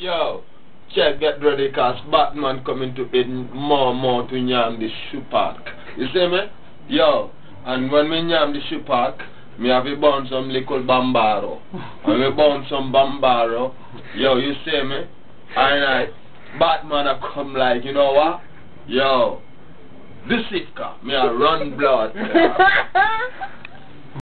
Yo, check, get ready, cause Batman coming to it more to yam the shoe park. You see me? Yo, and when we yam the shoe park, me have to burn some little bambaro. And we burn some bambaro. Yo, you see me? Alright, Batman a come like, you know what? Yo, this Sitka, me a run blood.